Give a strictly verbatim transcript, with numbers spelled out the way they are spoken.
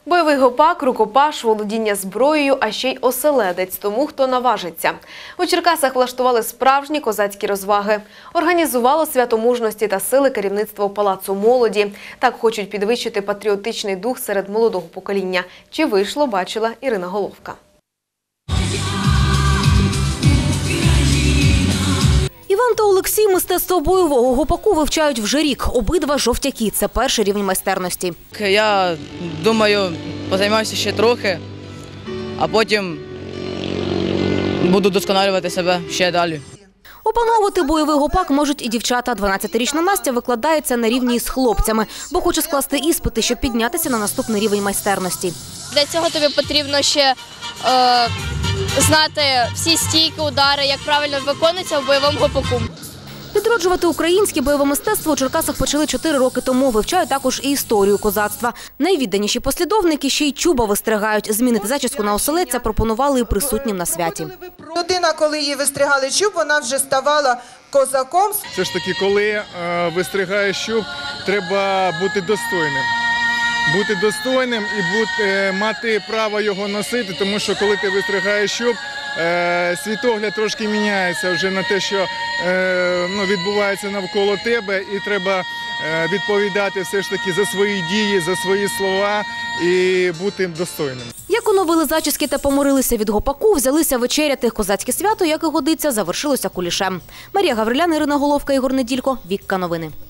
Бойовий гопак, рукопаш, володіння зброєю, а ще й оселедець тому, хто наважиться. У Черкасах влаштували справжні козацькі розваги. Організувало свято мужності та сили керівництво Палацу молоді. Так хочуть підвищити патріотичний дух серед молодого покоління. Чи вийшло, бачила Ірина Головка. Іван та Олексій мистецтво бойового гопаку вивчають вже рік. Обидва жовтяки – це перший рівень майстерності. Я думаю, позаймаюся ще трохи, а потім буду вдосконалювати себе ще далі. Опановувати бойовий гопак можуть і дівчата. дванадцятирічна Настя викладається на рівні з хлопцями, бо хоче скласти іспити, щоб піднятися на наступний рівень майстерності. Для цього тобі потрібно ще е, знати всі стійки, удари, як правильно виконується в бойовому гопаку. Відроджувати українське бойове мистецтво у Черкасах почали чотири роки тому. Вивчають також і історію козацтва. Найвідданіші послідовники ще й чуба вистригають. Змінити зачіску на оселедця пропонували і присутнім на святі. Людина, коли їй вистригали чуб, вона вже ставала козаком. Все ж таки, коли е, вистригаєш чуб, треба бути достойним. Бути достойним і бути, е, мати право його носити, тому що коли ти вистригаєш чуб, е, світогляд трошки міняється вже на те, що е, ну, відбувається навколо тебе, і треба е, відповідати все ж таки за свої дії, за свої слова і бути достойним. Як оновили зачіски та поморилися від гопаку, взялися вечеряти. Козацьке свято, як і годиться, завершилося кулішем. Марія Гаврилян, Ірина Головка, Ігор Неділько, Вікка Новини.